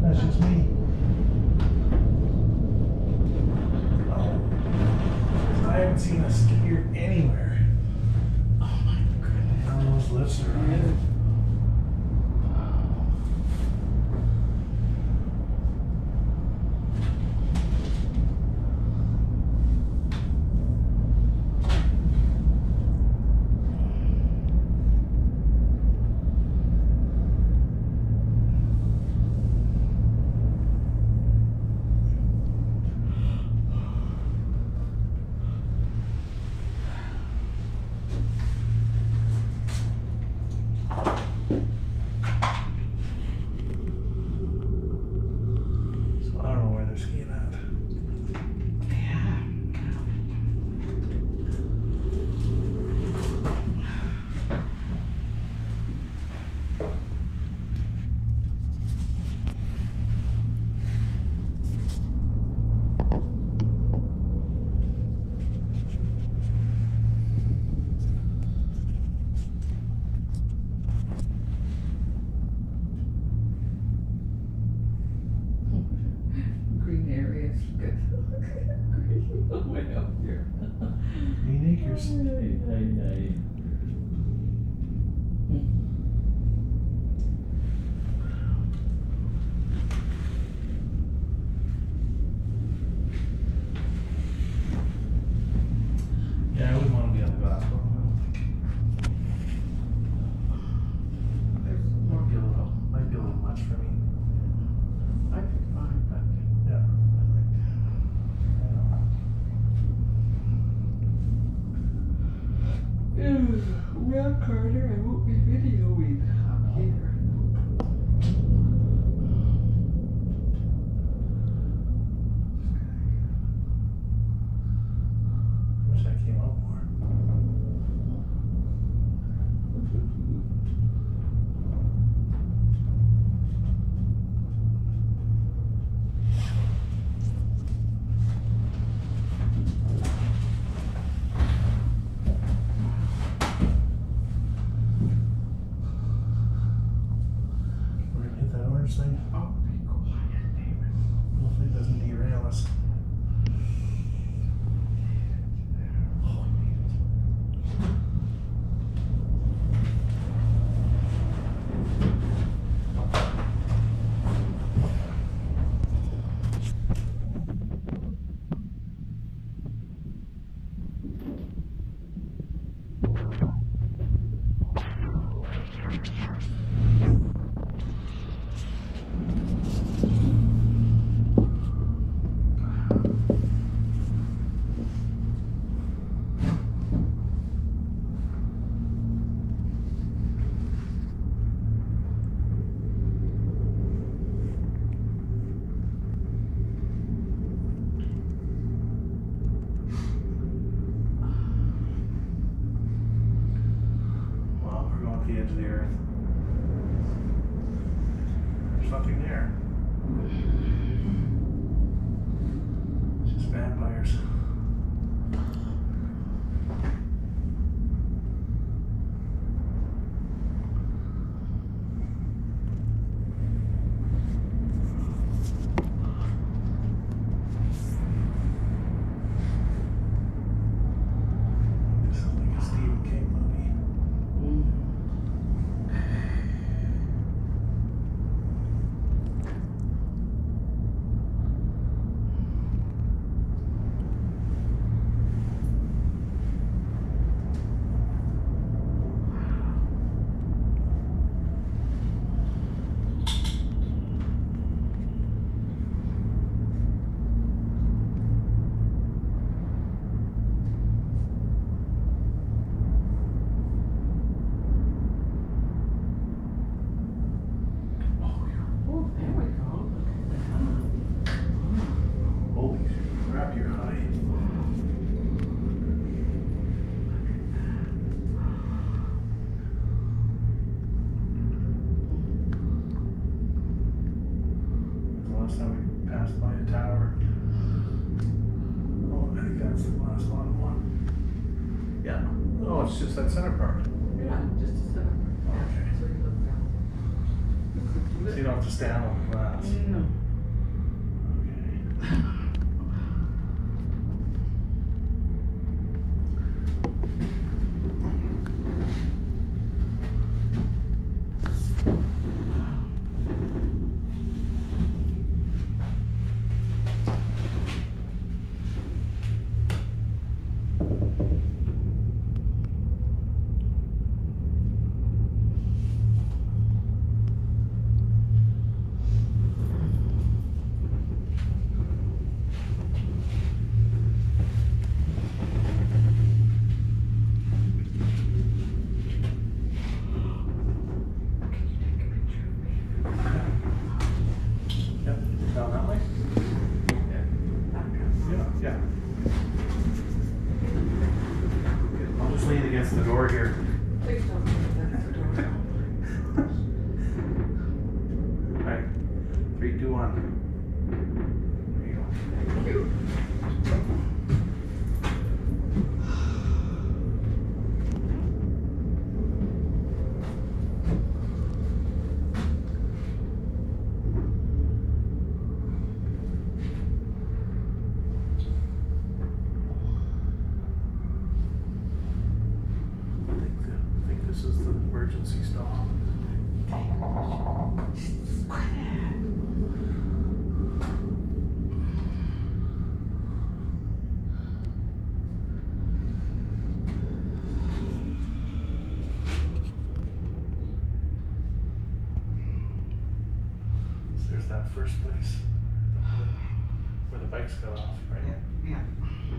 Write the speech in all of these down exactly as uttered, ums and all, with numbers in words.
That's just me. Oh. I haven't seen a skier anywhere. Oh my goodness. None of those lifts are on it. Way up here. Eight acres. Ay, ay, ay. Yeah, I wouldn't want to be on the glass one. Might be a little, might be a little much for me. I could find that. Yeah. Well, Carter, I won't be videoing up here. Wish I came up more. Thing. Oh, be quiet, David. Hopefully it doesn't derail us. The edge of the earth. There's nothing there. It's just vampires. This is like a Stephen King movie. Last time we passed by a tower. Oh, I think that's the last one. One. Yeah. Oh, it's just that center part. Yeah, just a second. Okay. So you look down. So you don't have to stand on the glass. No. Okay. Down that way? Yeah, yeah. I'll just lean against the door here. Please don't put that the door. Alright. Three, two, one. There you go. Thank you. I think this is the emergency stall. So there's that first place where the bikes got off, right? Yeah. Yeah.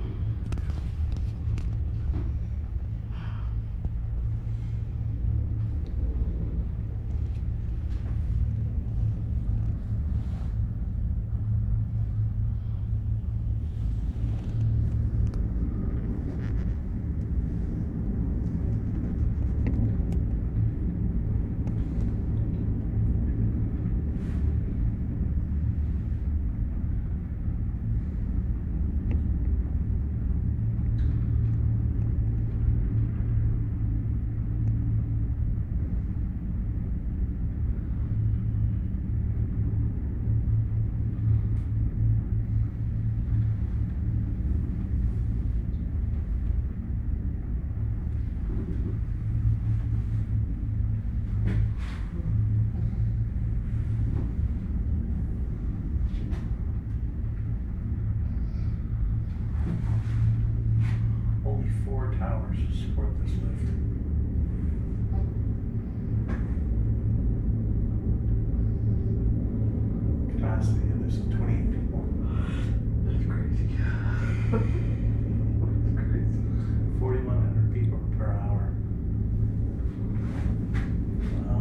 Only four towers to support this lift. Capacity of this is twenty-eight people. That's crazy. That's crazy. forty-one hundred people per hour. Wow.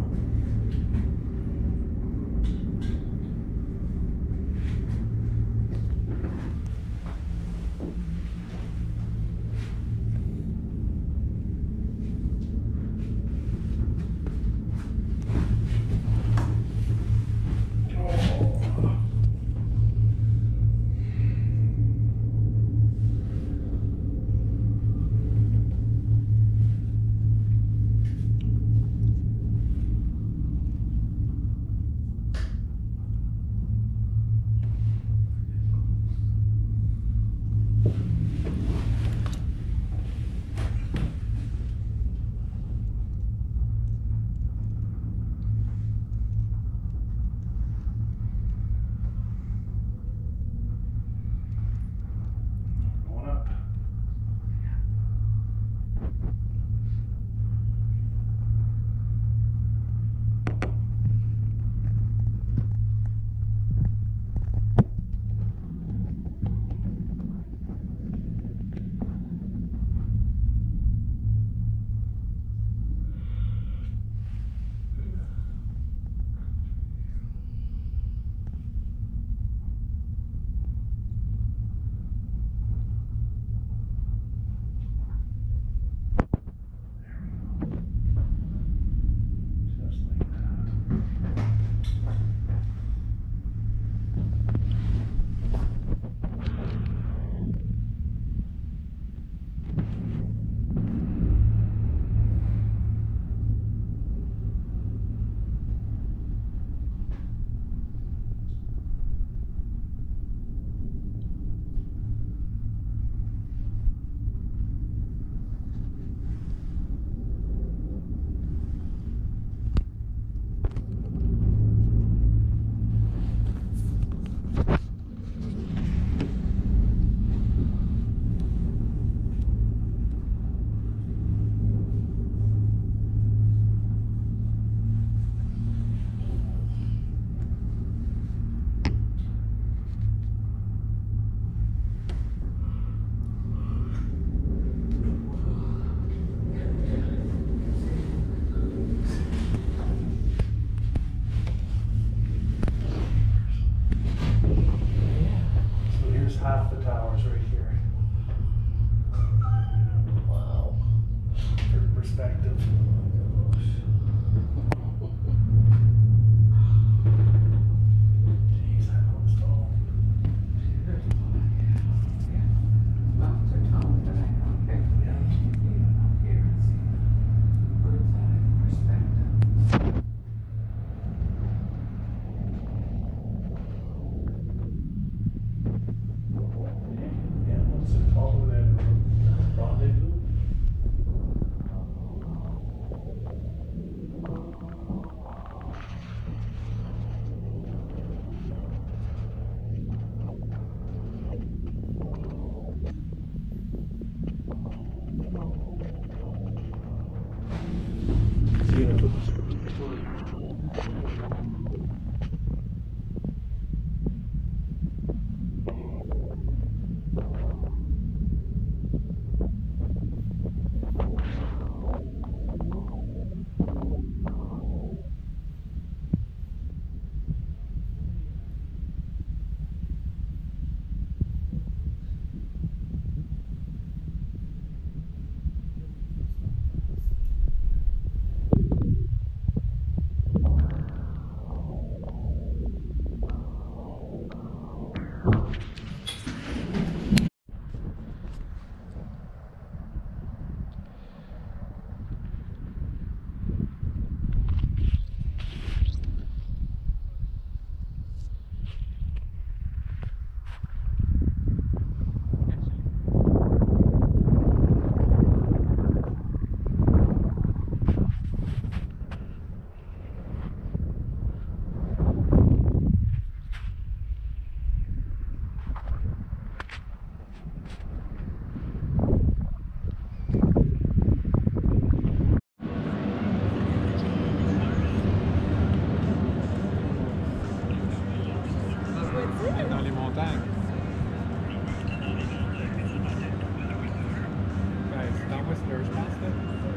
Dans les montagnes. Ben, c'est dans Whistler, je pense, là.